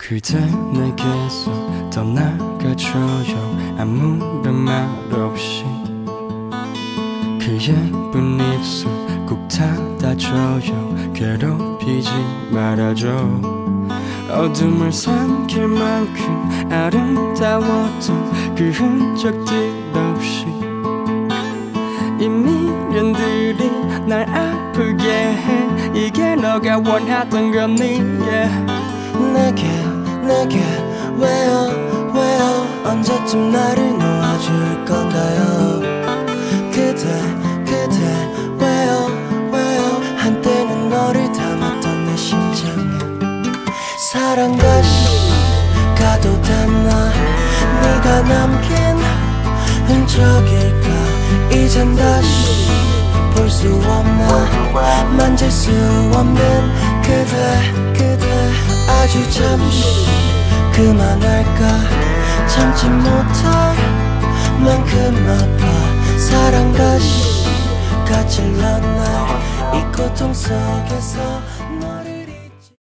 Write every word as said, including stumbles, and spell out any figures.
그대 내게서 떠나가줘요. 아무런 말 없이 그 예쁜 입술 꼭 닫아줘요. 괴롭히지 말아줘. 어둠을 삼킬 만큼 아름다웠던 그 흔적들 없이 이 미련들이 날 아프게 해. 이게 너가 원하던 거니 yeah. 내게 내게 왜요 왜요 언제쯤 나를 놓아줄 건가요. 그대 그대 왜요 왜요 한때는 너를 담았던 내 심장에 사랑 다시 가도 됐나. 네가 남긴 흔적일까. 이젠 다시 볼 수 없나. 만질 수 없는 그대 그대 아주 잠시 그만할까. 참지 못할 만큼 아파. 사랑 다시 가질러 날 이 고통 속에서 너를